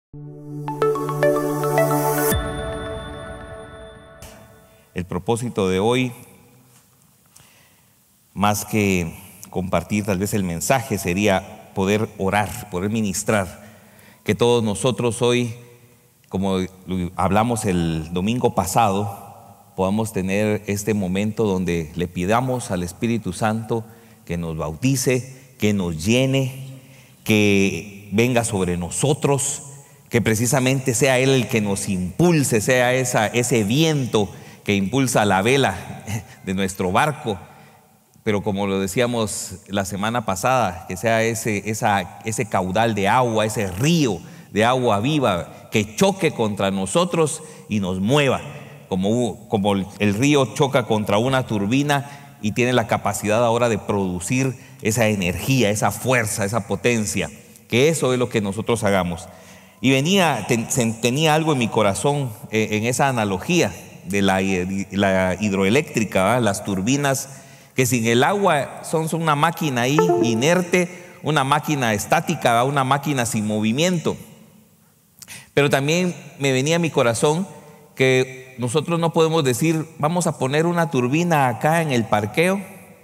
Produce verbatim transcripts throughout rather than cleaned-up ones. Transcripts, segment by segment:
El propósito de hoy, más que compartir tal vez el mensaje, sería poder orar, poder ministrar, que todos nosotros hoy, como hablamos el domingo pasado, podamos tener este momento donde le pidamos al Espíritu Santo que nos bautice, que nos llene, que venga sobre nosotros, que precisamente sea Él el que nos impulse, sea esa, ese viento que impulsa la vela de nuestro barco, pero como lo decíamos la semana pasada, que sea ese, esa, ese caudal de agua, ese río de agua viva que choque contra nosotros y nos mueva, como, como el río choca contra una turbina y tiene la capacidad ahora de producir esa energía, esa fuerza, esa potencia, que eso es lo que nosotros hagamos. Y venía, ten, tenía algo en mi corazón eh, en esa analogía de la, la hidroeléctrica, ¿verdad? Las turbinas que sin el agua son, son una máquina ahí inerte, una máquina estática, ¿verdad? Una máquina sin movimiento. Pero también me venía a mi corazón que nosotros no podemos decir vamos a poner una turbina acá en el parqueo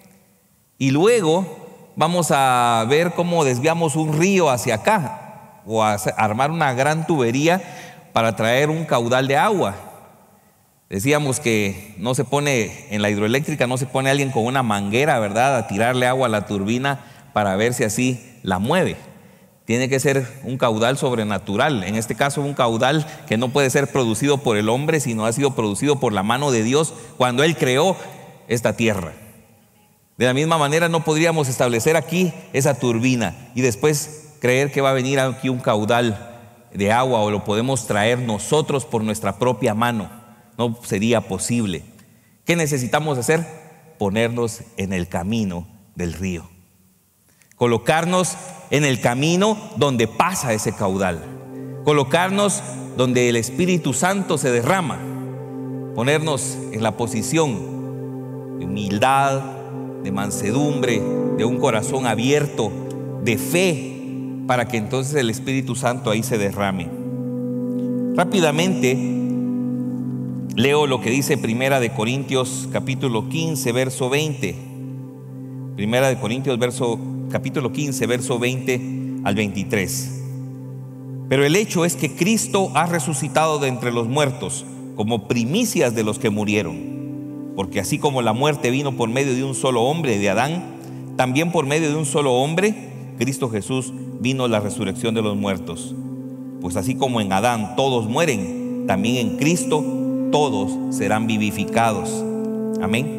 y luego vamos a ver cómo desviamos un río hacia acá o a armar una gran tubería para traer un caudal de agua. Decíamos que no se pone, en la hidroeléctrica no se pone alguien con una manguera, ¿verdad?, a tirarle agua a la turbina para ver si así la mueve. Tiene que ser un caudal sobrenatural, en este caso un caudal que no puede ser producido por el hombre, sino ha sido producido por la mano de Dios cuando Él creó esta tierra. De la misma manera no podríamos establecer aquí esa turbina y después creer que va a venir aquí un caudal de agua o lo podemos traer nosotros por nuestra propia mano. No sería posible. ¿Qué necesitamos hacer? Ponernos en el camino del río. Colocarnos en el camino donde pasa ese caudal. Colocarnos donde el Espíritu Santo se derrama. Ponernos en la posición de humildad, de mansedumbre, de un corazón abierto, de fe, para que entonces el Espíritu Santo ahí se derrame. Rápidamente leo lo que dice Primera de Corintios capítulo quince, verso veinte. Primera de Corintios verso, capítulo quince, verso veinte al veintitrés. Pero el hecho es que Cristo ha resucitado de entre los muertos como primicias de los que murieron. Porque así como la muerte vino por medio de un solo hombre, de Adán, también por medio de un solo hombre, Cristo Jesús, vino la resurrección de los muertos. Pues así como en Adán todos mueren, también en Cristo todos serán vivificados. Amén.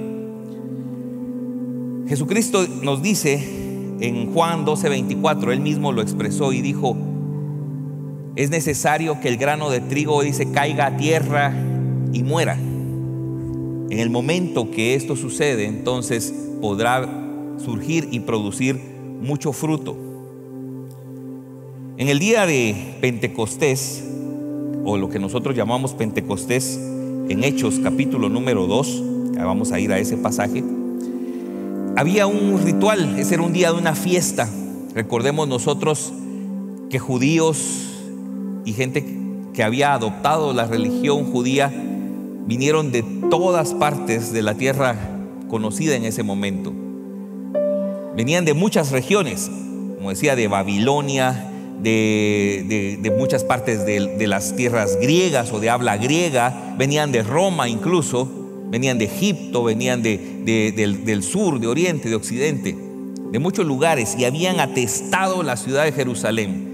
Jesucristo nos dice en Juan doce veinticuatro, Él mismo lo expresó y dijo: es necesario que el grano de trigo, dice, caiga a tierra y muera. En el momento que esto sucede, entonces podrá surgir y producir mucho fruto. En el día de Pentecostés, o lo que nosotros llamamos Pentecostés, en Hechos capítulo número dos, vamos a ir a ese pasaje, había un ritual. Ese era un día de una fiesta. Recordemos nosotros que judíos y gente que había adoptado la religión judía vinieron de todas partes de la tierra conocida en ese momento. Venían de muchas regiones, como decía, de Babilonia, de, de, de muchas partes de, de las tierras griegas o de habla griega, venían de Roma incluso, venían de Egipto, venían de, de, del, del sur, de oriente, de occidente, de muchos lugares, y habían atestado la ciudad de Jerusalén.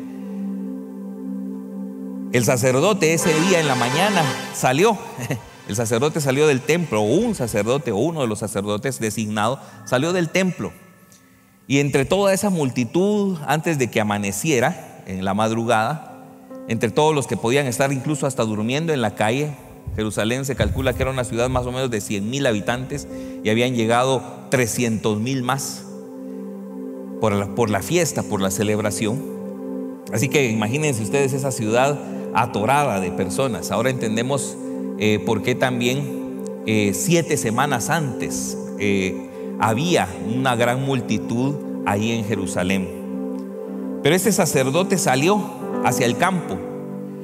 El sacerdote ese día en la mañana salió, el sacerdote salió del templo, o un sacerdote o uno de los sacerdotes designado salió del templo. Y entre toda esa multitud, antes de que amaneciera, en la madrugada, entre todos los que podían estar incluso hasta durmiendo en la calle, Jerusalén se calcula que era una ciudad más o menos de cien mil habitantes y habían llegado trescientos mil más por la, por la fiesta, por la celebración. Así que imagínense ustedes esa ciudad atorada de personas. Ahora entendemos eh, por qué también eh, siete semanas antes eh, había una gran multitud ahí en Jerusalén. Pero este sacerdote salió hacia el campo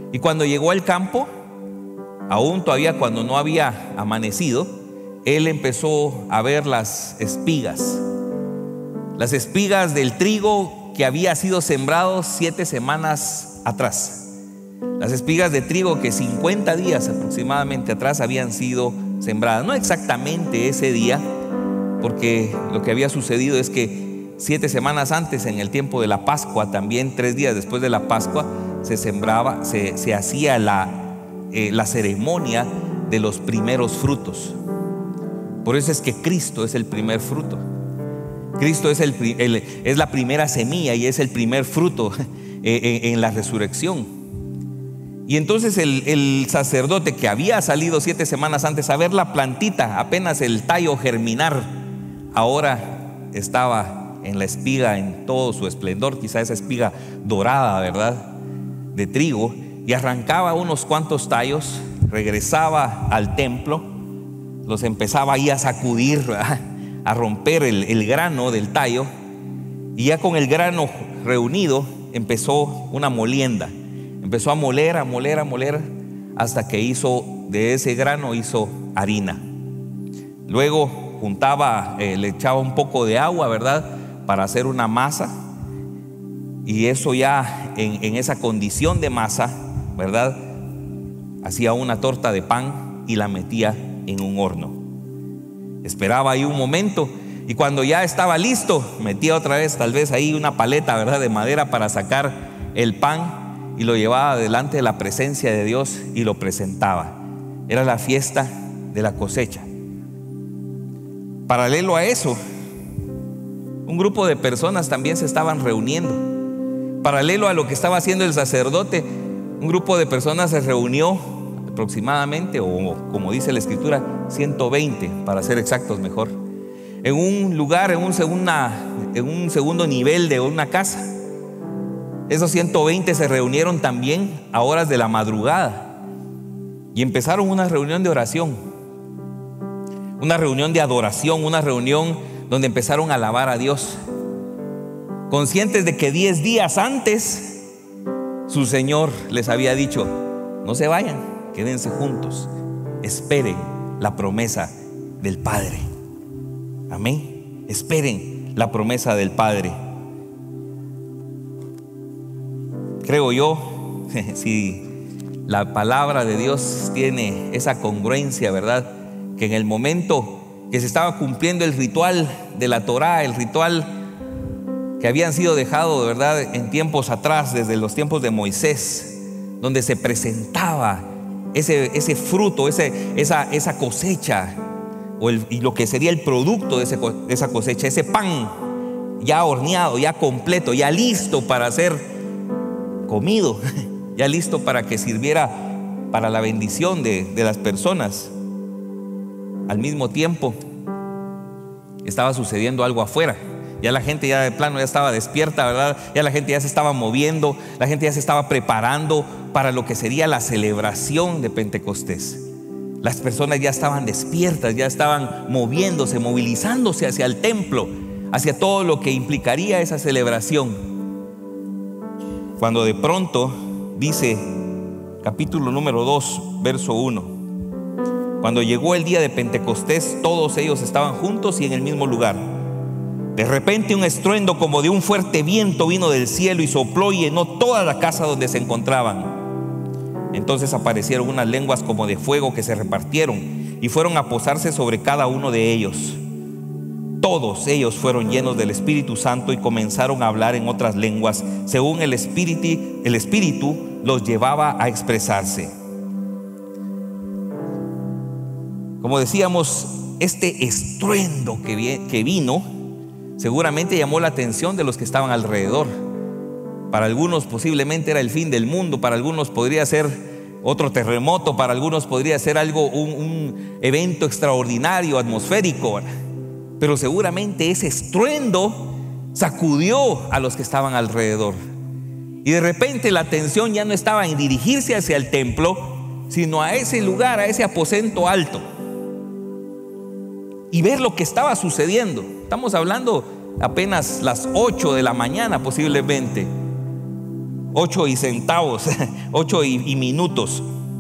Y cuando llegó al campo, aún todavía cuando no había amanecido, él empezó a ver las espigas, las espigas del trigo que había sido sembrado siete semanas atrás. Las espigas de trigo que cincuenta días aproximadamente atrás habían sido sembradas. No exactamente ese día, porque lo que había sucedido es que siete semanas antes, en el tiempo de la Pascua, también tres días después de la Pascua, se sembraba, se, se hacía la, eh, la ceremonia de los primeros frutos. Por eso es que Cristo es el primer fruto. Cristo es, el, el, es la primera semilla y es el primer fruto en, en la resurrección. Y entonces el, el sacerdote que había salido siete semanas antes a ver la plantita, apenas el tallo germinar, ahora estaba en la espiga en todo su esplendor, quizá esa espiga dorada, ¿verdad?, de trigo, y arrancaba unos cuantos tallos, regresaba al templo, los empezaba ahí a sacudir, ¿verdad?, a romper el, el grano del tallo, y ya con el grano reunido empezó una molienda. Empezó a moler, a moler, a moler, hasta que hizo de ese grano, hizo harina. Luego juntaba, eh, le echaba un poco de agua, ¿verdad?, para hacer una masa. Y eso ya en, en esa condición de masa, ¿verdad?, hacía una torta de pan y la metía en un horno. Esperaba ahí un momento, y cuando ya estaba listo, metía otra vez tal vez ahí una paleta, ¿verdad?, de madera para sacar el pan, y lo llevaba delante de la presencia de Dios y lo presentaba. Era la fiesta de la cosecha. Paralelo a eso, un grupo de personas también se estaban reuniendo. Paralelo a lo que estaba haciendo el sacerdote, un grupo de personas se reunió aproximadamente, o como dice la escritura, ciento veinte para ser exactos mejor, en un lugar, en un, segunda, en un segundo nivel de una casa. Esos ciento veinte se reunieron también a horas de la madrugada y empezaron una reunión de oración, una reunión de adoración, una reunión donde empezaron a alabar a Dios, conscientes de que diez días antes su Señor les había dicho: no se vayan, quédense juntos, esperen la promesa del Padre. Amén. Esperen la promesa del Padre. Creo yo, si la palabra de Dios tiene esa congruencia, ¿verdad?, que en el momento que se estaba cumpliendo el ritual de la Torá, el ritual que habían sido dejado, ¿verdad?, en tiempos atrás, desde los tiempos de Moisés, donde se presentaba ese, ese fruto, ese, esa, esa cosecha, o el, y lo que sería el producto de, ese, de esa cosecha, ese pan ya horneado, ya completo, ya listo para ser comido, ya listo para que sirviera para la bendición de, de las personas. Al mismo tiempo estaba sucediendo algo afuera. Ya la gente ya de plano ya estaba despierta, ¿verdad? Ya la gente ya se estaba moviendo, la gente ya se estaba preparando para lo que sería la celebración de Pentecostés. Las personas ya estaban despiertas, ya estaban moviéndose, movilizándose hacia el templo, hacia todo lo que implicaría esa celebración. Cuando de pronto dice, capítulo número dos, verso uno: cuando llegó el día de Pentecostés, todos ellos estaban juntos y en el mismo lugar. De repente un estruendo como de un fuerte viento vino del cielo y sopló y llenó toda la casa donde se encontraban. Entonces aparecieron unas lenguas como de fuego que se repartieron y fueron a posarse sobre cada uno de ellos. Todos ellos fueron llenos del Espíritu Santo y comenzaron a hablar en otras lenguas, según el Espíritu, el Espíritu los llevaba a expresarse. Como decíamos, este estruendo que, vi, que vino seguramente llamó la atención de los que estaban alrededor. Para algunos posiblemente era el fin del mundo, para algunos podría ser otro terremoto, para algunos podría ser algo, un, un evento extraordinario, atmosférico. Pero seguramente ese estruendo sacudió a los que estaban alrededor. Y de repente la atención ya no estaba en dirigirse hacia el templo, sino a ese lugar, a ese aposento alto, y ver lo que estaba sucediendo. Estamos hablando apenas las ocho de la mañana posiblemente, ocho y centavos, ocho y, y minutos.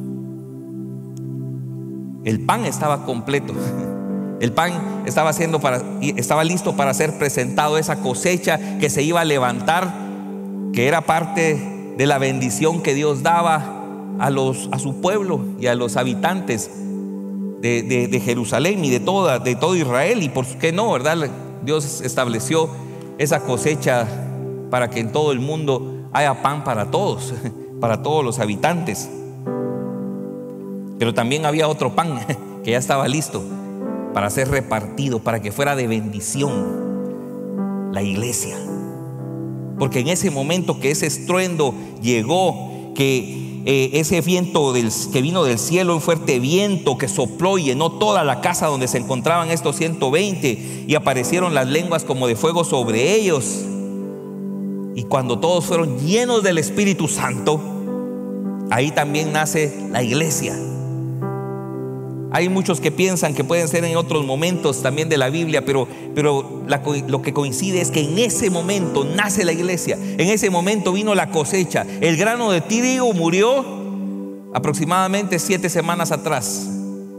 El pan estaba completo. El pan estaba, haciendo para, estaba listo para ser presentado. Esa cosecha que se iba a levantar, que era parte de la bendición que Dios daba a, los, a su pueblo y a los habitantes de, de, de Jerusalén y de, toda, de todo Israel. Y por qué no, ¿verdad? Dios estableció esa cosecha para que en todo el mundo haya pan para todos, para todos los habitantes. Pero también había otro pan que ya estaba listo para ser repartido, para que fuera de bendición: la iglesia. Porque en ese momento que ese estruendo llegó, que eh, ese viento del, que vino del cielo, un fuerte viento que sopló y llenó toda la casa donde se encontraban estos ciento veinte, y aparecieron las lenguas como de fuego sobre ellos. Y cuando todos fueron llenos del Espíritu Santo, ahí también nace la iglesia. Hay muchos que piensan que pueden ser en otros momentos también de la Biblia, pero, pero la, lo que coincide es que en ese momento nace la iglesia. En ese momento vino la cosecha. El grano de trigo murió aproximadamente siete semanas atrás,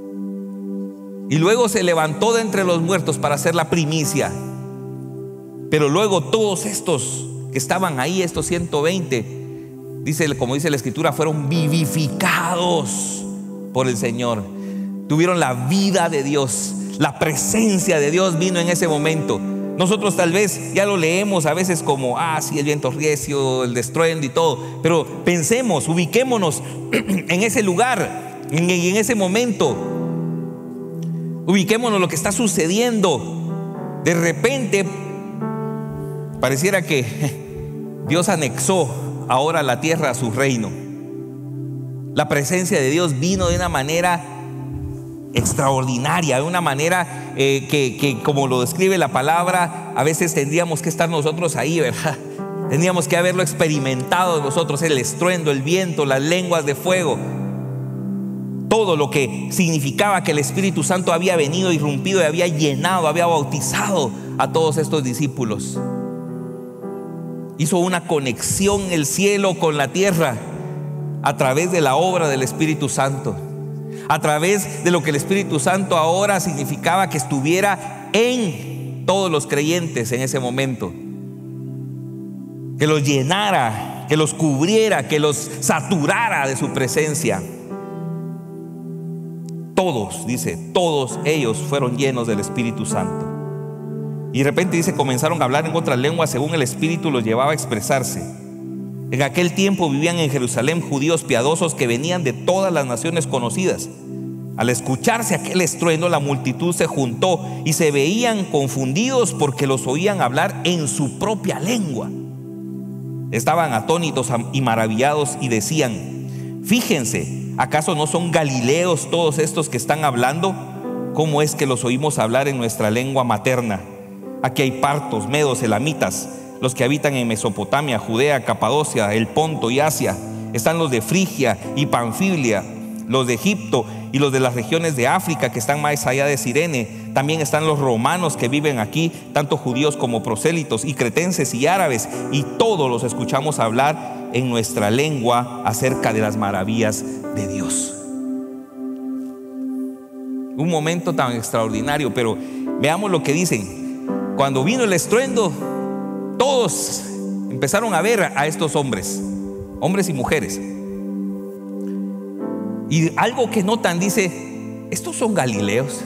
y luego se levantó de entre los muertos para hacer la primicia. Pero luego todos estos que estaban ahí, estos ciento veinte, dice, como dice la Escritura, fueron vivificados por el Señor. Tuvieron la vida de Dios, la presencia de Dios vino en ese momento. Nosotros tal vez ya lo leemos a veces como, ah, sí, el viento recio, el estruendo y todo. Pero pensemos, ubiquémonos en ese lugar, en, en ese momento. Ubiquémonos lo que está sucediendo. De repente pareciera que Dios anexó ahora la tierra a su reino. La presencia de Dios vino de una manera extraordinaria, de una manera eh, que, que como lo describe la palabra, a veces tendríamos que estar nosotros ahí, ¿verdad? Tendríamos que haberlo experimentado nosotros, el estruendo, el viento, las lenguas de fuego, todo lo que significaba que el Espíritu Santo había venido, irrumpido y había llenado, había bautizado a todos estos discípulos. Hizo una conexión el cielo con la tierra a través de la obra del Espíritu Santo, a través de lo que el Espíritu Santo ahora significaba que estuviera en todos los creyentes en ese momento, que los llenara, que los cubriera, que los saturara de su presencia. Todos, dice, todos ellos fueron llenos del Espíritu Santo. Y de repente dice, comenzaron a hablar en otras lenguas según el Espíritu los llevaba a expresarse. En aquel tiempo vivían en Jerusalén judíos piadosos que venían de todas las naciones conocidas. Al escucharse aquel estruendo, la multitud se juntó y se veían confundidos porque los oían hablar en su propia lengua. Estaban atónitos y maravillados y decían: fíjense, ¿acaso no son galileos todos estos que están hablando? ¿Cómo es que los oímos hablar en nuestra lengua materna? Aquí hay partos, medos, elamitas, los que habitan en Mesopotamia, Judea, Capadocia, el Ponto y Asia. Están los de Frigia y Panfilia, los de Egipto y los de las regiones de África que están más allá de Cirene. También están los romanos que viven aquí, tanto judíos como prosélitos, y cretenses y árabes, y todos los escuchamos hablar en nuestra lengua acerca de las maravillas de Dios. Un momento tan extraordinario, pero veamos lo que dicen. Cuando vino el estruendo, todos empezaron a ver a estos hombres, hombres y mujeres. Y algo que notan, dice: estos son galileos.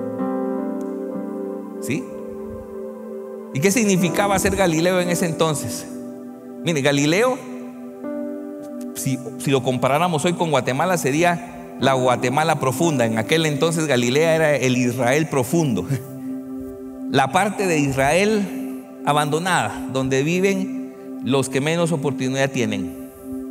¿Sí? ¿Y qué significaba ser galileo en ese entonces? Mire, Galileo, si, si lo comparáramos hoy con Guatemala, sería la Guatemala profunda. En aquel entonces Galilea era el Israel profundo, la parte de Israel abandonada, donde viven los que menos oportunidad tienen.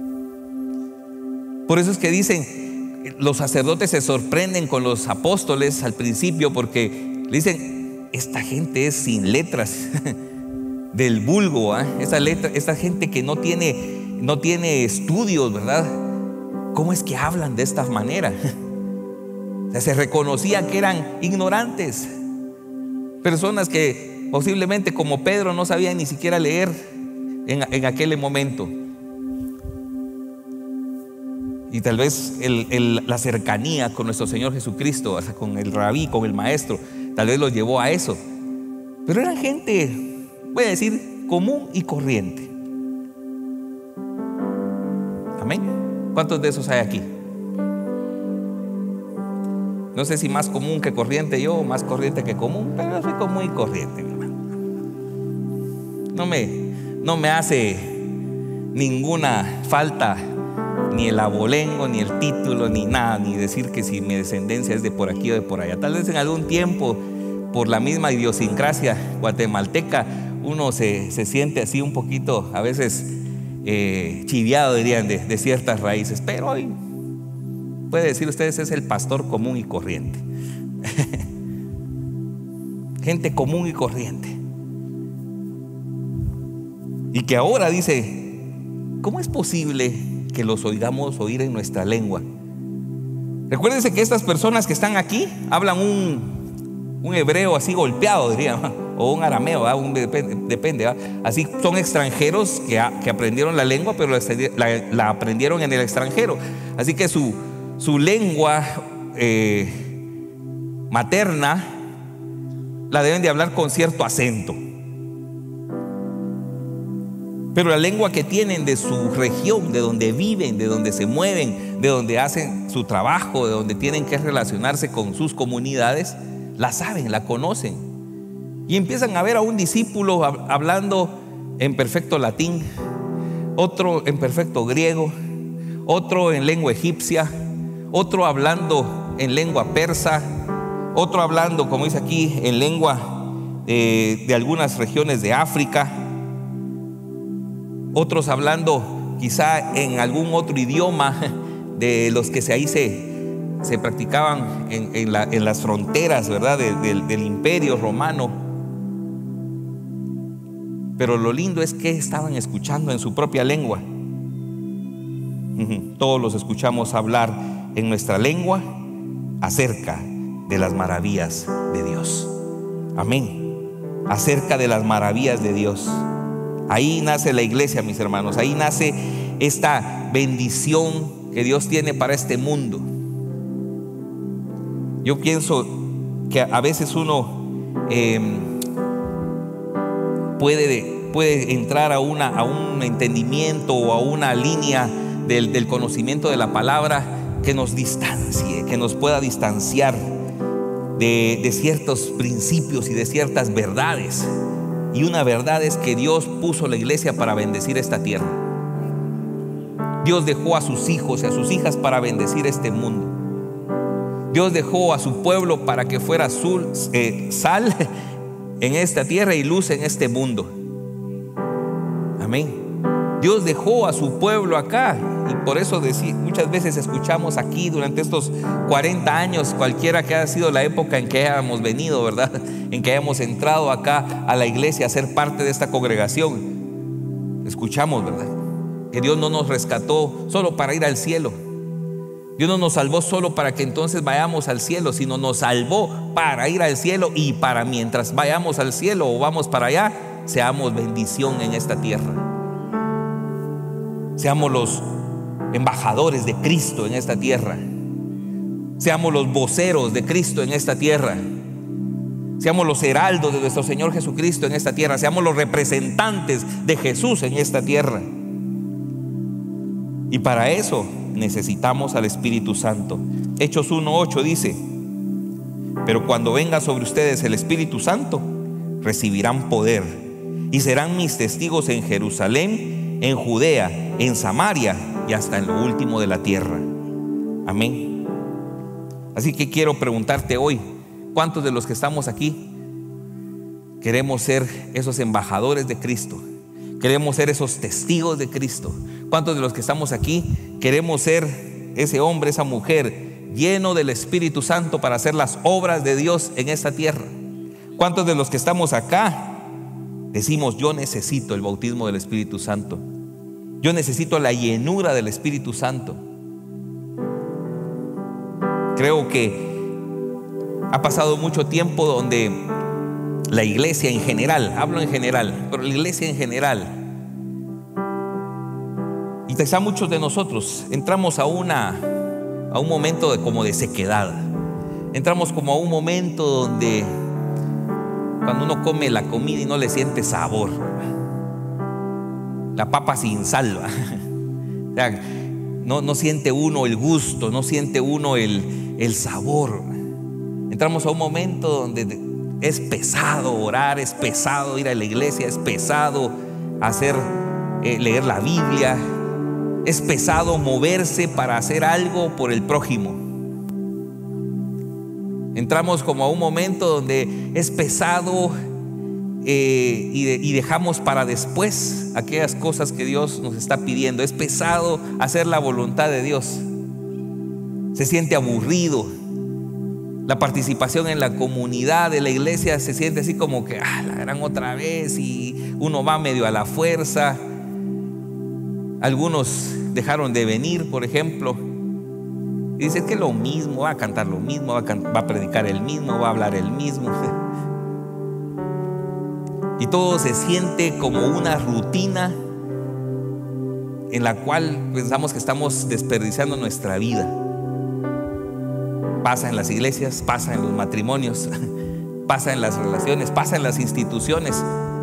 Por eso es que dicen, los sacerdotes se sorprenden con los apóstoles al principio, porque le dicen: esta gente es sin letras, del vulgo, ¿eh? esa, letra, esta gente que no tiene, no tiene estudios, ¿verdad? ¿Cómo es que hablan de esta manera? O sea, se reconocía que eran ignorantes, personas que posiblemente, como Pedro, no sabían ni siquiera leer en, en aquel momento. Y tal vez el, el, la cercanía con nuestro Señor Jesucristo, o sea, con el rabí, con el maestro, tal vez los llevó a eso. Pero eran gente, voy a decir, común y corriente. Amén. ¿Cuántos de esos hay aquí? No sé si más común que corriente yo, o más corriente que común, pero yo soy común y corriente, mi hermano. No me, no me hace ninguna falta ni el abolengo, ni el título, ni nada, ni decir que si mi descendencia es de por aquí o de por allá. Tal vez en algún tiempo, por la misma idiosincrasia guatemalteca, uno se, se siente así un poquito, a veces eh, chiviado, dirían, de, de ciertas raíces. Pero hoy puede decir ustedes, es el pastor común y corriente. Gente común y corriente. Y que ahora dice, ¿cómo es posible que los oigamos oír en nuestra lengua? Recuérdense que estas personas que están aquí hablan un, un hebreo así golpeado, diría, o un arameo, ¿verdad? Un, depende, depende ¿verdad? Así son extranjeros que, que aprendieron la lengua, pero la, la, la aprendieron en el extranjero. Así que su, su lengua eh, materna la deben de hablar con cierto acento. Pero la lengua que tienen de su región, de donde viven, de donde se mueven, de donde hacen su trabajo, de donde tienen que relacionarse con sus comunidades, la saben, la conocen. Y empiezan a ver a un discípulo hablando en perfecto latín, otro en perfecto griego, otro en lengua egipcia, otro hablando en lengua persa, otro hablando, como dice aquí, en lengua eh, de algunas regiones de África, otros hablando quizá en algún otro idioma de los que ahí se, se practicaban en, en, la, en las fronteras, ¿verdad? De, de, del imperio romano. Pero lo lindo es que estaban escuchando en su propia lengua. Todos los escuchamos hablar en nuestra lengua acerca de las maravillas de Dios. Amén. Acerca de las maravillas de Dios. Ahí nace la iglesia, mis hermanos. Ahí nace esta bendición que Dios tiene para este mundo. Yo pienso que a veces uno eh, puede, puede entrar a, una, a un entendimiento o a una línea del, del conocimiento de la palabra que nos distancie, que nos pueda distanciar de, de ciertos principios y de ciertas verdades. Y una verdad es que Dios puso la iglesia para bendecir esta tierra. Dios dejó a sus hijos y a sus hijas para bendecir este mundo. Dios dejó a su pueblo para que fuera azul, eh, sal en esta tierra y luz en este mundo. Amén. Dios dejó a su pueblo acá. Y por eso muchas veces escuchamos aquí durante estos cuarenta años, cualquiera que haya sido la época en que hayamos venido, ¿verdad? En que hayamos entrado acá a la iglesia a ser parte de esta congregación, escuchamos, ¿verdad? Que Dios no nos rescató solo para ir al cielo. Dios no nos salvó solo para que entonces vayamos al cielo, sino nos salvó para ir al cielo y para mientras vayamos al cielo o vamos para allá, seamos bendición en esta tierra. Seamos los embajadores de Cristo en esta tierra. Seamos los voceros de Cristo en esta tierra. Seamos los heraldos de nuestro Señor Jesucristo en esta tierra. Seamos los representantes de Jesús en esta tierra. Y para eso necesitamos al Espíritu Santo. Hechos uno ocho dice: pero cuando venga sobre ustedes el Espíritu Santo, recibirán poder y serán mis testigos en Jerusalén, en Judea, en Samaria y hasta en lo último de la tierra. Amén. Así que quiero preguntarte hoy, ¿cuántos de los que estamos aquí queremos ser esos embajadores de Cristo? Queremos ser esos testigos de Cristo. ¿Cuántos de los que estamos aquí queremos ser ese hombre, esa mujer lleno del Espíritu Santo para hacer las obras de Dios en esta tierra? ¿Cuántos de los que estamos acá decimos: yo necesito el bautismo del Espíritu Santo? Yo necesito la llenura del Espíritu Santo. Creo que ha pasado mucho tiempo donde la iglesia en general, hablo en general, pero la iglesia en general Y quizá muchos de nosotros entramos a, una, a un momento de, como de sequedad. Entramos como a un momento donde cuando uno come la comida y no le siente sabor, la papa sin sal, o sea, no, no siente uno el gusto, no siente uno el, el sabor. Entramos a un momento donde es pesado orar, es pesado ir a la iglesia, es pesado hacer, eh, leer la Biblia, es pesado moverse para hacer algo por el prójimo. Entramos como a un momento donde es pesado eh, y, de, y dejamos para después aquellas cosas que Dios nos está pidiendo. Es pesado hacer la voluntad de Dios. Se siente aburrido. La participación en la comunidad de la iglesia se siente así como que ah, la gran otra vez, y uno va medio a la fuerza. Algunos dejaron de venir, por ejemplo, y dice que es lo mismo, va a cantar lo mismo, va a, can- va a predicar el mismo, va a hablar el mismo. Y todo se siente como una rutina en la cual pensamos que estamos desperdiciando nuestra vida. Pasa en las iglesias, pasa en los matrimonios, pasa en las relaciones, pasa en las instituciones.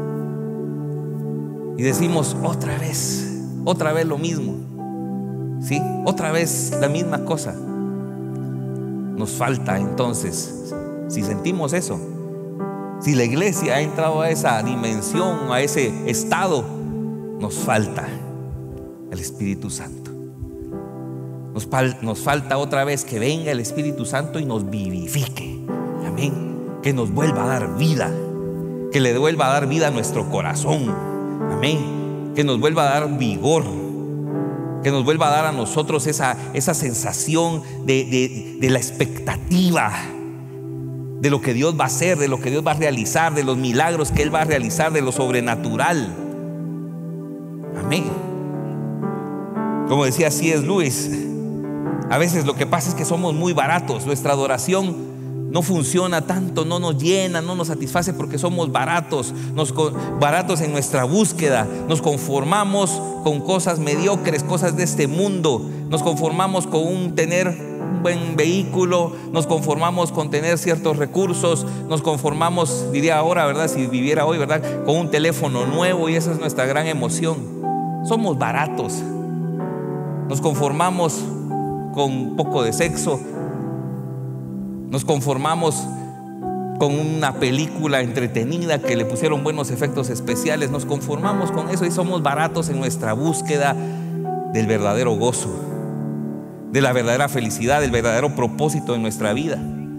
Y decimos otra vez, otra vez lo mismo. ¿Sí? Otra vez la misma cosa. Nos falta entonces, si sentimos eso, si la iglesia ha entrado a esa dimensión, a ese estado, nos falta el Espíritu Santo. Nos, fal- nos falta otra vez que venga el Espíritu Santo y nos vivifique. Amén. Que nos vuelva a dar vida, que le vuelva a dar vida a nuestro corazón. Amén. Que nos vuelva a dar vigor, que nos vuelva a dar a nosotros esa, esa sensación de, de, de la expectativa de lo que Dios va a hacer, de lo que Dios va a realizar, de los milagros que Él va a realizar, de lo sobrenatural. Amén. Como decía C S Lewis, a veces lo que pasa es que somos muy baratos. Nuestra adoración no funciona tanto, no nos llena, no nos satisface porque somos baratos, nos, baratos en nuestra búsqueda. Nos conformamos con cosas mediocres, cosas de este mundo. Nos conformamos con un tener un buen vehículo, nos conformamos con tener ciertos recursos, nos conformamos, diría ahora, ¿verdad? Si viviera hoy, ¿verdad? Con un teléfono nuevo, y esa es nuestra gran emoción. Somos baratos. Nos conformamos con un poco de sexo. Nos conformamos con una película entretenida que le pusieron buenos efectos especiales. Nos conformamos con eso y somos baratos en nuestra búsqueda del verdadero gozo, de la verdadera felicidad, del verdadero propósito en nuestra vida.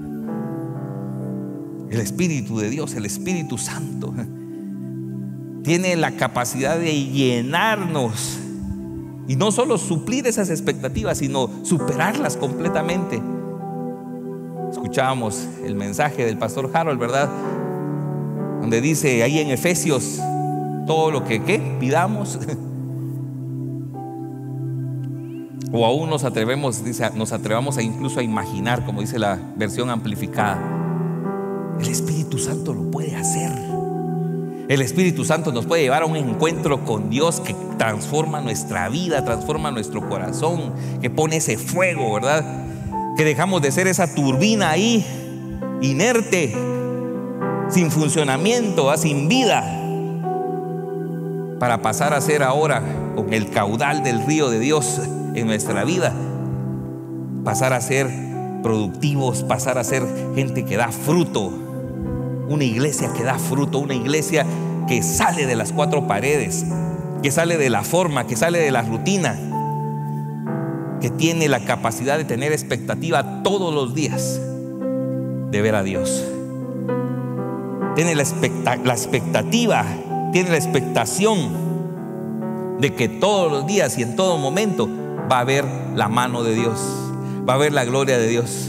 El Espíritu de Dios, el Espíritu Santo, tiene la capacidad de llenarnos y no solo suplir esas expectativas, sino superarlas completamente. Escuchábamos el mensaje del pastor Harold, ¿verdad? Donde dice ahí en Efesios, todo lo que ¿qué? pidamos o aún nos atrevemos, dice, nos atrevamos a incluso a imaginar, como dice la versión amplificada. El Espíritu Santo lo puede hacer. El Espíritu Santo nos puede llevar a un encuentro con Dios que transforma nuestra vida, transforma nuestro corazón, que pone ese fuego, ¿verdad? Que dejamos de ser esa turbina ahí, inerte, sin funcionamiento, sin vida, para pasar a ser ahora, con el caudal del río de Dios en nuestra vida, pasar a ser productivos, pasar a ser gente que da fruto, una iglesia que da fruto, una iglesia que sale de las cuatro paredes, que sale de la forma, que sale de la rutina, que tiene la capacidad de tener expectativa todos los días de ver a Dios. Tiene la, expecta- la expectativa, tiene la expectación de que todos los días y en todo momento va a ver la mano de Dios, va a ver la gloria de Dios.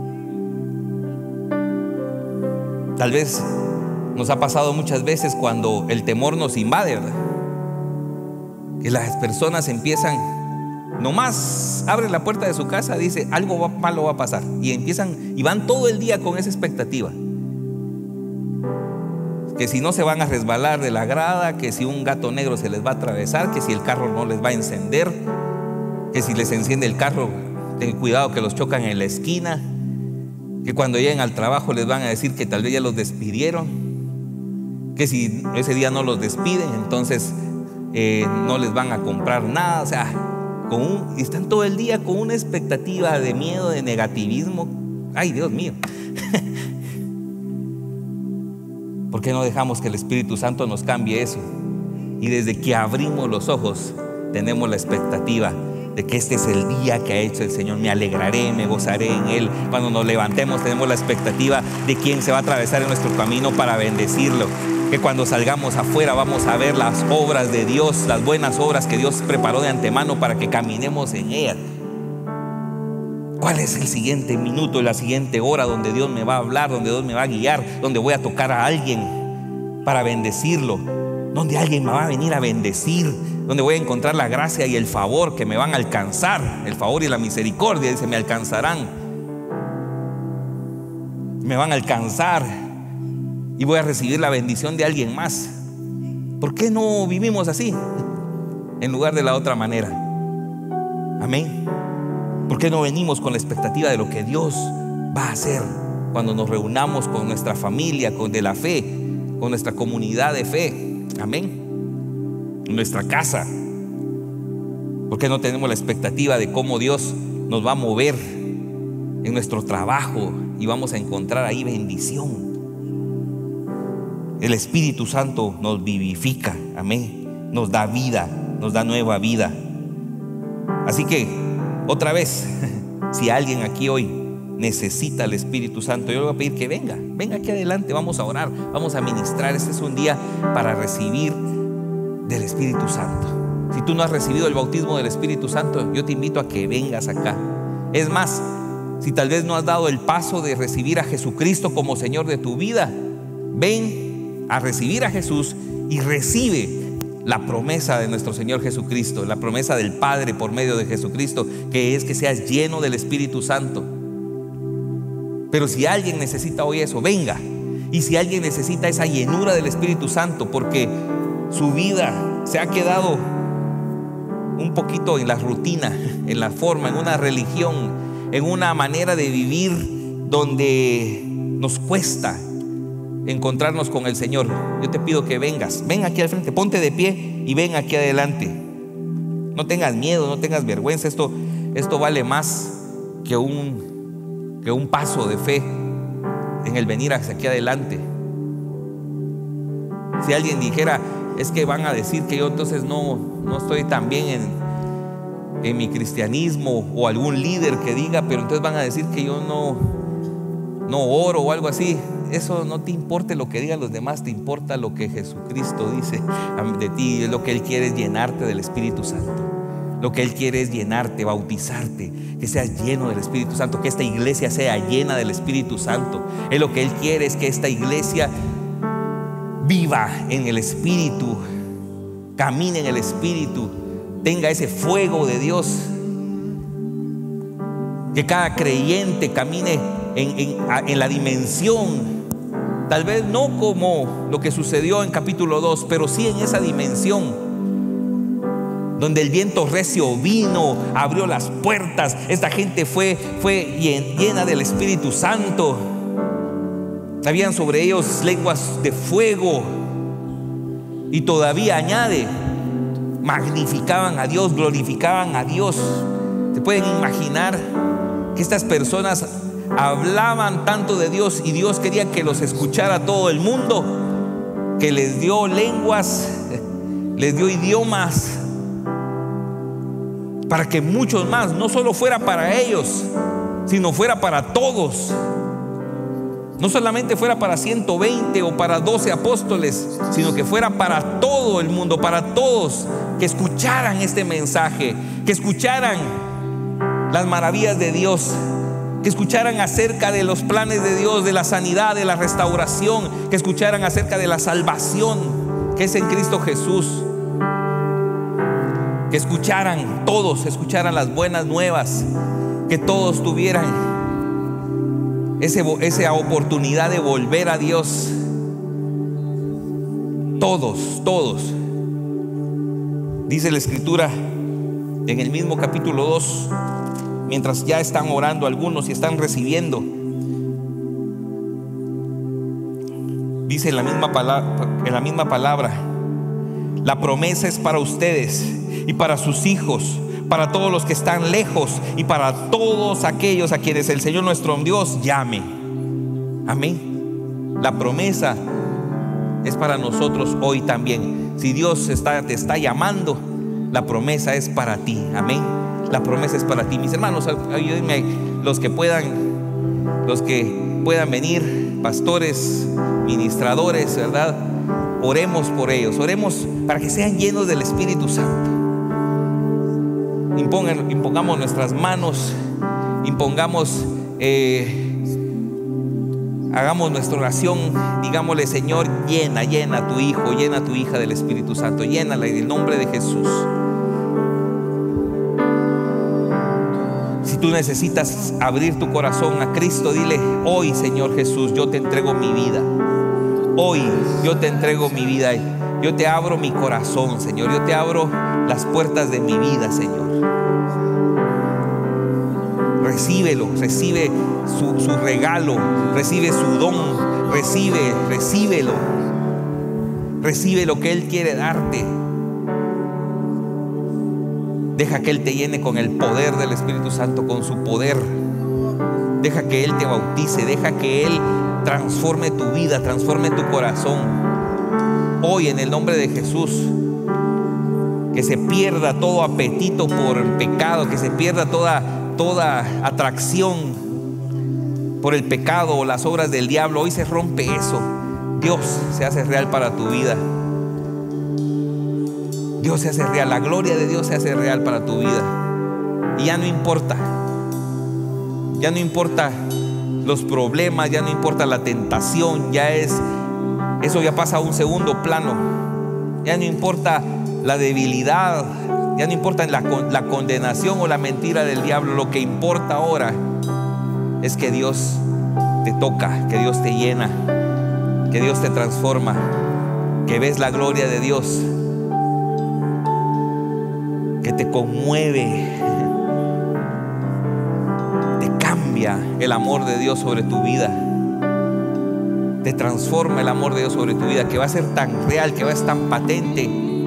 Tal vez nos ha pasado muchas veces cuando el temor nos invade, ¿verdad? Que las personas empiezan, nomás abren la puerta de su casa, dice algo va, malo va a pasar, y empiezan y van todo el día con esa expectativa. que si no se van a resbalar de la grada, que si un gato negro se les va a atravesar, que si el carro no les va a encender, que si les enciende el carro, ten cuidado que los chocan en la esquina, que cuando lleguen al trabajo les van a decir que tal vez ya los despidieron, que si ese día no los despiden, entonces eh, no les van a comprar nada. O sea, con un, están todo el día con una expectativa de miedo, de negativismo. Ay, Dios mío. ¿Por qué no dejamos que el Espíritu Santo nos cambie eso? Y desde que abrimos los ojos tenemos la expectativa de que este es el día que ha hecho el Señor. Me alegraré, me gozaré en Él. Cuando nos levantemos tenemos la expectativa de quién se va a atravesar en nuestro camino para bendecirlo. Que cuando salgamos afuera vamos a ver las obras de Dios, las buenas obras que Dios preparó de antemano para que caminemos en ellas. ¿Cuál es el siguiente minuto, la siguiente hora donde Dios me va a hablar, donde Dios me va a guiar, donde voy a tocar a alguien para bendecirlo, donde alguien me va a venir a bendecir, donde voy a encontrar la gracia y el favor que me van a alcanzar? El favor y la misericordia, dice, me alcanzarán, me van a alcanzar y voy a recibir la bendición de alguien más. ¿Por qué no vivimos así en lugar de la otra manera? Amén. ¿Por qué no venimos con la expectativa de lo que Dios va a hacer cuando nos reunamos con nuestra familia, con de la fe, con nuestra comunidad de fe? Amén. En nuestra casa. ¿Por qué no tenemos la expectativa de cómo Dios nos va a mover en nuestro trabajo y vamos a encontrar ahí bendición? El Espíritu Santo nos vivifica, amén, nos da vida, nos da nueva vida. Así que otra vez, si alguien aquí hoy necesita el Espíritu Santo, yo le voy a pedir que venga, venga aquí adelante, vamos a orar, vamos a ministrar. Este es un día para recibir del Espíritu Santo. Si tú no has recibido el bautismo del Espíritu Santo, yo te invito a que vengas acá. Es más, si tal vez no has dado el paso de recibir a Jesucristo como Señor de tu vida, ven a recibir a Jesús y recibe la promesa de nuestro Señor Jesucristo, la promesa del Padre por medio de Jesucristo, que es que seas lleno del Espíritu Santo. Pero si alguien necesita hoy eso, venga. Y si alguien necesita esa llenura del Espíritu Santo porque su vida se ha quedado un poquito en la rutina, en la forma, en una religión, en una manera de vivir donde nos cuesta encontrarnos con el Señor, yo te pido que vengas, ven aquí al frente, ponte de pie y ven aquí adelante. No tengas miedo, no tengas vergüenza. Esto, esto vale más que un, que un paso de fe en el venir hacia aquí adelante. Si alguien dijera, es que van a decir que yo entonces no, no estoy tan bien en, en mi cristianismo, o algún líder que diga, pero entonces van a decir que yo no, no oro o algo así. Eso no te importa lo que digan los demás, te importa lo que Jesucristo dice de ti. Lo que Él quiere es llenarte del Espíritu Santo. Lo que Él quiere es llenarte, bautizarte, que seas lleno del Espíritu Santo, que esta iglesia sea llena del Espíritu Santo. Él lo que Él quiere es que esta iglesia viva en el Espíritu, camine en el Espíritu, tenga ese fuego de Dios. Que cada creyente camine en, en, en la dimensión, tal vez no como lo que sucedió en capítulo dos, pero sí en esa dimensión donde el viento recio vino, abrió las puertas. Esta gente fue, fue llena del Espíritu Santo. Habían sobre ellos lenguas de fuego. Y todavía añade, magnificaban a Dios, glorificaban a Dios. ¿Se pueden imaginar que estas personas hablaban tanto de Dios y Dios quería que los escuchara todo el mundo, que les dio lenguas, les dio idiomas, para que muchos más, no solo fuera para ellos, sino fuera para todos? No solamente fuera para ciento veinte o para doce apóstoles, sino que fuera para todo el mundo, para todos, que escucharan este mensaje, que escucharan las maravillas de Dios, que escucharan acerca de los planes de Dios, de la sanidad, de la restauración, que escucharan acerca de la salvación que es en Cristo Jesús, que escucharan todos, escucharan las buenas nuevas, que todos tuvieran ese, esa oportunidad de volver a Dios, Todos, todos. Dice la Escritura en el mismo capítulo dos, mientras ya están orando algunos y están recibiendo, dice en la misma palabra, en la misma palabra, la promesa es para ustedes y para sus hijos, para todos los que están lejos y para todos aquellos a quienes el Señor nuestro Dios llame. Amén. La promesa es para nosotros hoy también. Si Dios está, te está llamando, la promesa es para ti. Amén. La promesa es para ti. Mis hermanos, ayúdenme, los que puedan, los que puedan venir, pastores, ministradores, ¿verdad? Oremos por ellos, oremos para que sean llenos del Espíritu Santo. Impongan, impongamos nuestras manos, impongamos, eh, hagamos nuestra oración, digámosle: Señor, llena, llena a tu hijo, llena a tu hija del Espíritu Santo, llénala en el nombre de Jesús. Si tú necesitas abrir tu corazón a Cristo, dile: hoy, Señor Jesús, yo te entrego mi vida. Hoy yo te entrego mi vida. Yo te abro mi corazón, Señor. Yo te abro las puertas de mi vida, Señor. Recíbelo, recibe su, su regalo, recibe su don, recibe, recíbelo. Recibe lo que Él quiere darte. Deja que Él te llene con el poder del Espíritu Santo, con su poder. Deja que Él te bautice, deja que Él transforme tu vida, transforme tu corazón. Hoy, en el nombre de Jesús, que se pierda todo apetito por el pecado, que se pierda toda, toda atracción por el pecado o las obras del diablo. Hoy se rompe eso. Dios se hace real para tu vida. Dios se hace real, la gloria de Dios se hace real para tu vida. Y ya no importa, ya no importa los problemas, ya no importa la tentación, ya es, eso ya pasa a un segundo plano. Ya no importa la debilidad, ya no importa la, la condenación o la mentira del diablo. Lo que importa ahora es que Dios te toca, que Dios te llena, que Dios te transforma, que ves la gloria de Dios, que te conmueve, te cambia el amor de Dios sobre tu vida, te transforma el amor de Dios sobre tu vida, que va a ser tan real, que va a ser tan patente,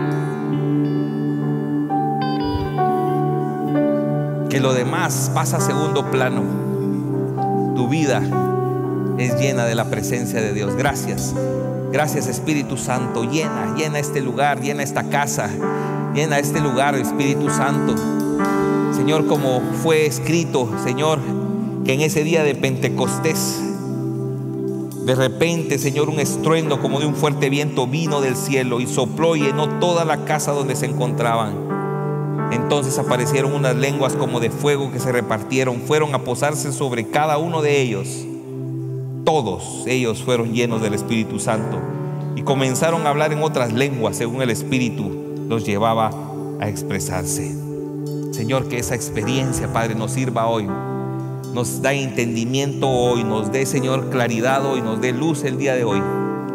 que lo demás pasa a segundo plano. Tu vida es llena de la presencia de Dios. Gracias, gracias Espíritu Santo. Llena, llena este lugar, llena esta casa, llena este lugar, Espíritu Santo. Señor, como fue escrito, Señor, que en ese día de Pentecostés, de repente, Señor, un estruendo como de un fuerte viento vino del cielo y sopló y llenó toda la casa donde se encontraban. Entonces aparecieron unas lenguas como de fuego que se repartieron, fueron a posarse sobre cada uno de ellos. Todos ellos fueron llenos del Espíritu Santo y comenzaron a hablar en otras lenguas según el Espíritu los llevaba a expresarse. Señor, que esa experiencia, Padre, nos sirva hoy, nos da entendimiento hoy, nos dé, Señor, claridad hoy, nos dé luz el día de hoy,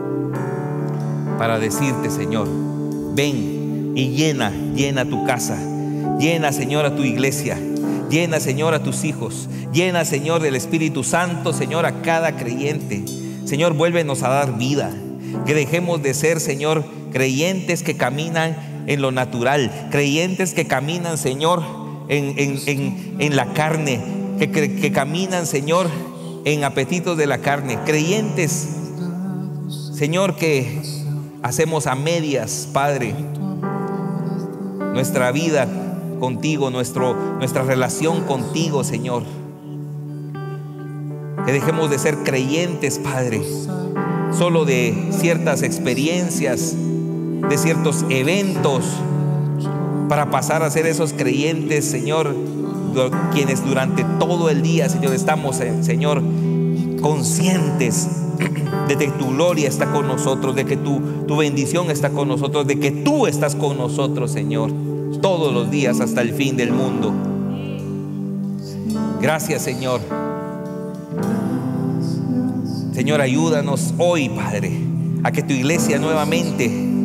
para decirte, Señor, ven y llena, llena tu casa, llena, Señor, a tu iglesia, llena, Señor, a tus hijos, llena, Señor, del Espíritu Santo, Señor, a cada creyente. Señor, vuélvenos a dar vida, que dejemos de ser, Señor, creyentes que caminan en lo natural, creyentes que caminan, Señor, en, en, en, en la carne, que, que, que caminan, Señor, en apetitos de la carne, creyentes, Señor, que hacemos a medias, Padre, nuestra vida contigo, nuestro, nuestra relación contigo, Señor. Que dejemos de ser creyentes, Padre, solo de ciertas experiencias, de ciertos eventos, para pasar a ser esos creyentes, Señor, quienes durante todo el día, Señor, estamos, Señor, conscientes de que tu gloria está con nosotros, de que tu, tu bendición está con nosotros, de que tú estás con nosotros, Señor, todos los días hasta el fin del mundo. Gracias, Señor. Señor, ayúdanos hoy, Padre, a que tu iglesia nuevamente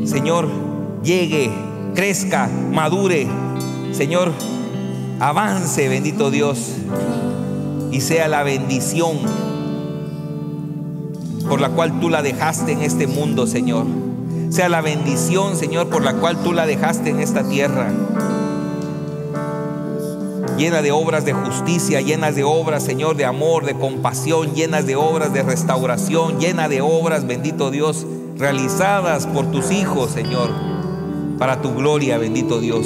Señor, llegue, crezca, madure, Señor, avance, bendito Dios, y sea la bendición por la cual tú la dejaste en este mundo, Señor. Sea la bendición, Señor, por la cual tú la dejaste en esta tierra, llena de obras de justicia, llenas de obras, Señor, de amor, de compasión, llenas de obras de restauración, llena de obras, bendito Dios, realizadas por tus hijos, Señor, para tu gloria, bendito Dios,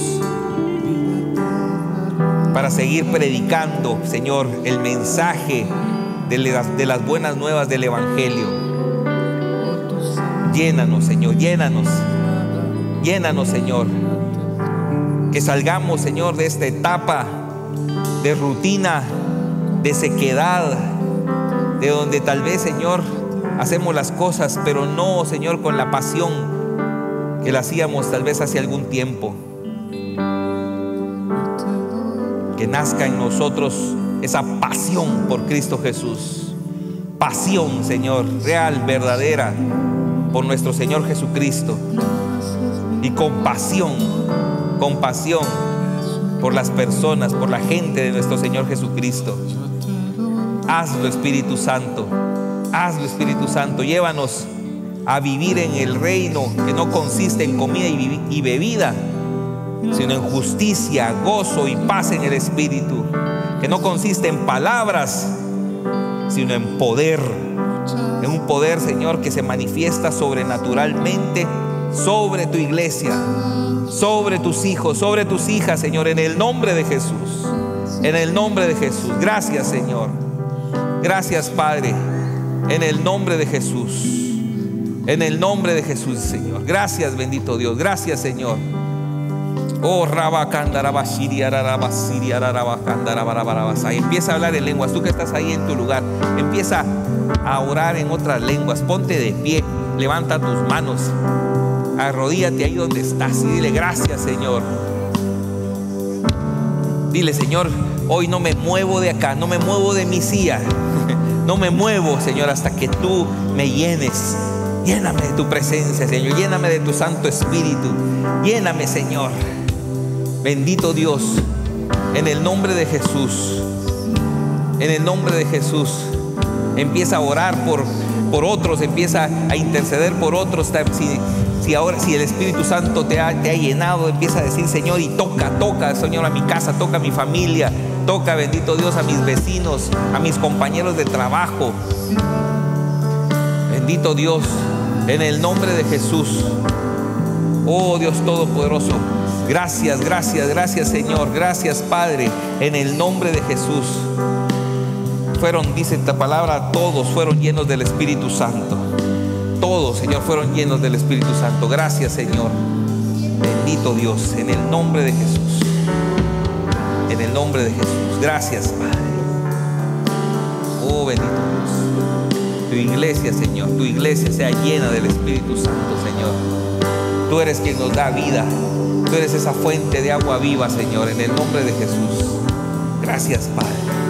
para seguir predicando, Señor, el mensaje de las, de las buenas nuevas del Evangelio. Llénanos, Señor, llénanos, llénanos, Señor, que salgamos, Señor, de esta etapa de rutina, de sequedad, de donde tal vez, Señor, hacemos las cosas, pero no, Señor, con la pasión que la hacíamos tal vez hace algún tiempo. Que nazca en nosotros esa pasión por Cristo Jesús. Pasión, Señor, real, verdadera, por nuestro Señor Jesucristo. Y compasión, compasión por las personas, por la gente de nuestro Señor Jesucristo. Hazlo, Espíritu Santo. Hazlo, Espíritu Santo. Llévanos a vivir en el reino que no consiste en comida y bebida, sino en justicia, gozo y paz en el Espíritu. Que no consiste en palabras, sino en poder. En un poder, Señor, que se manifiesta sobrenaturalmente sobre tu iglesia, sobre tus hijos, sobre tus hijas, Señor, en el nombre de Jesús. En el nombre de Jesús. Gracias, Señor. Gracias, Padre. En el nombre de Jesús. En el nombre de Jesús, Señor. Gracias, bendito Dios. Gracias, Señor. Oh, Rabacandarabashiri, Ararabasiri, Ararabacandarabarabasai. Empieza a hablar en lenguas. Tú que estás ahí en tu lugar, empieza a orar en otras lenguas. Ponte de pie, levanta tus manos, arrodíllate ahí donde estás y dile: gracias, Señor. Dile: Señor, hoy no me muevo de acá, no me muevo de mi silla, no me muevo, Señor, hasta que tú me llenes. Lléname de tu presencia, Señor. Lléname de tu Santo Espíritu. Lléname, Señor. Bendito Dios, en el nombre de Jesús, en el nombre de Jesús, empieza a orar por, por otros, empieza a interceder por otros. Si, si ahora, si el Espíritu Santo te ha, te ha llenado, empieza a decir: Señor, y toca, toca, Señor, a mi casa, toca a mi familia, toca, bendito Dios, a mis vecinos, a mis compañeros de trabajo. Bendito Dios, en el nombre de Jesús. Oh Dios Todopoderoso, gracias, gracias, gracias, Señor. Gracias, Padre, en el nombre de Jesús. Fueron, dice esta palabra, todos fueron llenos del Espíritu Santo. Todos, Señor, fueron llenos del Espíritu Santo. Gracias, Señor. Bendito Dios, en el nombre de Jesús. En el nombre de Jesús. Gracias, Padre. Oh, bendito Dios. Tu iglesia, Señor, tu iglesia sea llena del Espíritu Santo, Señor. Tú eres quien nos da vida. Tú eres esa fuente de agua viva, Señor, en el nombre de Jesús. Gracias, Padre.